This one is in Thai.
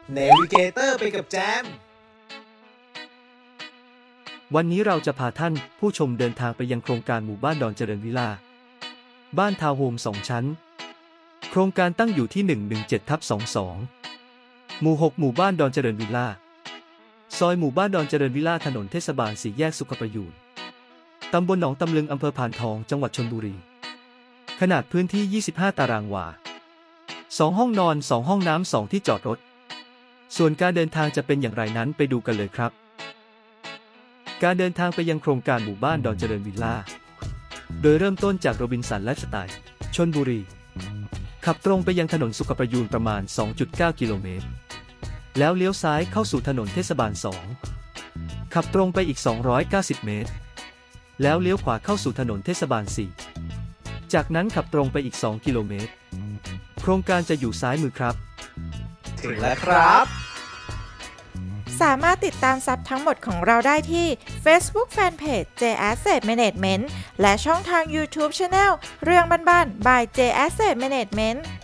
เนวิเกเตอร์ไปกับแจมวันนี้เราจะพาท่านผู้ชมเดินทางไปยังโครงการหมู่บ้านดอนเจริญวิลล่าบ้านทาวน์โฮม2 ชั้นโครงการตั้งอยู่ที่ 117/22 หมู่ 6 หมู่บ้านดอนเจริญวิลล่าซอยหมู่บ้านดอนเจริญวิลล่าถนนเทศบาล4 แยกสุขประยูรตำบลหนองตำลึงอำเภอพานทองจังหวัดชลบุรีขนาดพื้นที่ 25 ตารางวา2 ห้องนอน 2 ห้องน้ำ 2 ที่จอดรถส่วนการเดินทางจะเป็นอย่างไรนั้นไปดูกันเลยครับการเดินทางไปยังโครงการหมู่บ้านดอนเจริญวิลล่าโดยเริ่มต้นจากโรบินสันไลฟ์สไตล์ชลบุรีขับตรงไปยังถนนสุขประยูรประมาณ 2.9 กิโลเมตรแล้วเลี้ยวซ้ายเข้าสู่ถนนเทศบาล2ขับตรงไปอีก290 เมตรแล้วเลี้ยวขวาเข้าสู่ถนนเทศบาล4จากนั้นขับตรงไปอีก2 กิโลเมตรโครงการจะอยู่ซ้ายมือครับถึงแล้วครับสามารถติดตามซับทั้งหมดของเราได้ที่ Facebook Fanpage J Asset Management และช่องทาง YouTube Channel เรื่องบ้านๆ by J Asset Management